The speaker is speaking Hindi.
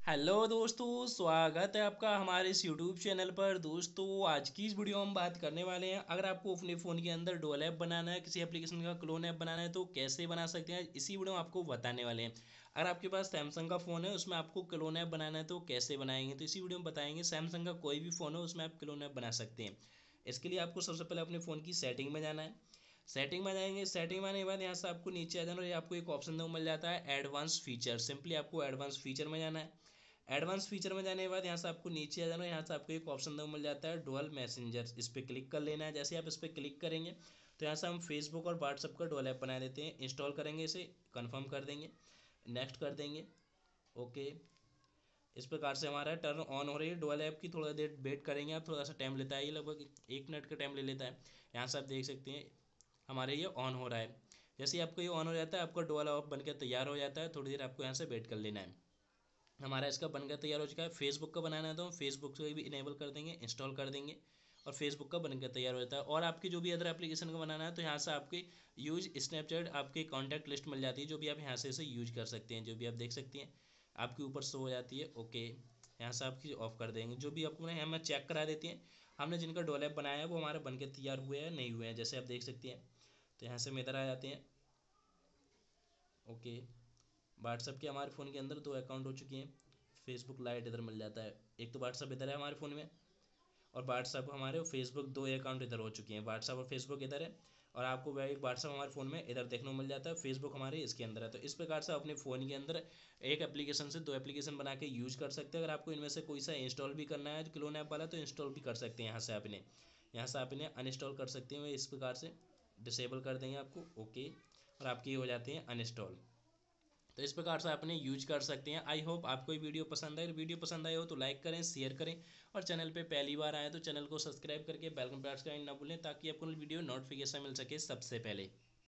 हेलो दोस्तों, स्वागत है आपका हमारे इस यूट्यूब चैनल पर। दोस्तों, आज की इस वीडियो में हम बात करने वाले हैं, अगर आपको अपने फ़ोन के अंदर डुअल ऐप बनाना है, किसी एप्लीकेशन का क्लोन ऐप बनाना है तो कैसे बना सकते हैं, इसी वीडियो में आपको बताने वाले हैं। अगर आपके पास सैमसंग का फ़ोन है, उसमें आपको क्लोन ऐप बनाना है तो कैसे बनाएंगे, तो इसी वीडियो में बताएंगे। सैमसंग का कोई भी फ़ोन हो उसमें आप क्लोन ऐप बना सकते हैं। इसके लिए आपको सबसे पहले अपने फ़ोन की सेटिंग में जाना है। सेटिंग में जाएंगे, सेटिंग में आने के बाद यहाँ से आपको नीचे आ जाना और ये आपको एक ऑप्शन मिल जाता है एडवांस फीचर। सिंपली आपको एडवांस फीचर में जाना है। एडवांस फीचर में जाने के बाद यहाँ से आपको नीचे आ जाना है। यहाँ से आपको एक ऑप्शन मिल जाता है डुअल मैसेंजर, इस पर क्लिक कर लेना है। जैसे आप इस पर क्लिक करेंगे तो यहाँ से हम फेसबुक और व्हाट्सअप का डुअल ऐप बना देते हैं। इंस्टॉल करेंगे, इसे कन्फर्म कर देंगे, नेक्स्ट कर देंगे, ओके। इस प्रकार से हमारा टर्न ऑन हो रही है डुअल ऐप की। थोड़ा देर वेट करेंगे आप, थोड़ा सा टाइम लेता है, ये लगभग 1 मिनट का टाइम ले लेता है। यहाँ से आप देख सकते हैं हमारे ये ऑन हो रहा है। जैसे ही आपको ये ऑन हो जाता है, आपका डुअल ऐप बनकर तैयार हो जाता है। थोड़ी देर आपको यहाँ से वेट कर लेना है। हमारा इसका बनकर तैयार हो चुका है। फेसबुक का बनाना है तो हम फेसबुक से भी इनेबल कर देंगे, इंस्टॉल कर देंगे और फेसबुक का बनकर तैयार हो जाता है। और आपकी जो भी अदर एप्लीकेशन का बनाना है तो यहाँ से आपकी यूज स्नैपचैट आपकी कॉन्टैक्ट लिस्ट मिल जाती है, जो भी आप यहाँ से इसे यूज कर सकते हैं। जो भी आप देख सकते हैं आपके ऊपर शो हो जाती है, ओके। यहाँ से आपकी ऑफ कर देंगे। जो भी आपको हमें चेक करा देती हैं हमने जिनका डोल ऐप बनाया है वो हमारे बनकर तैयार हुए हैं नहीं हुए हैं, जैसे आप देख सकते हैं। तो यहाँ से हम इधर आ जाते हैं, ओके। व्हाट्सअप के हमारे फ़ोन के अंदर 2 अकाउंट हो चुके हैं। फेसबुक लाइट इधर मिल जाता है, एक तो व्हाट्सअप इधर है हमारे फ़ोन में, और व्हाट्सअप हमारे फेसबुक 2 अकाउंट इधर हो चुके हैं। व्हाट्सअप और फेसबुक इधर है, और आपको वह एक व्हाट्सअप हमारे फ़ोन में इधर देखने को मिल जाता है, फेसबुक हमारे इसके अंदर है। तो इस प्रकार से अपने फ़ोन के अंदर एक एप्लीकेशन से 2 एप्लीकेशन बना के यूज कर सकते हैं। अगर आपको इनमें से कोई सा इंस्टॉल भी करना है क्लोन ऐप वाला तो इंस्टॉल भी कर सकते हैं। यहाँ से आप इन्हें अनइंस्टॉल कर सकते हैं। इस प्रकार से डिसेबल कर देंगे आपको, ओके, और आपके ये हो जाते हैं अनइंस्टॉल। तो इस प्रकार से आप इन्हें यूज कर सकते हैं। आई होप आपको ये वीडियो पसंद आए। वीडियो पसंद आए हो तो लाइक करें, शेयर करें, और चैनल पे पहली बार आए तो चैनल को सब्सक्राइब करके बेल आइकन प्रेस करना ना भूलें, ताकि आपको वीडियो नोटिफिकेशन मिल सके सबसे पहले।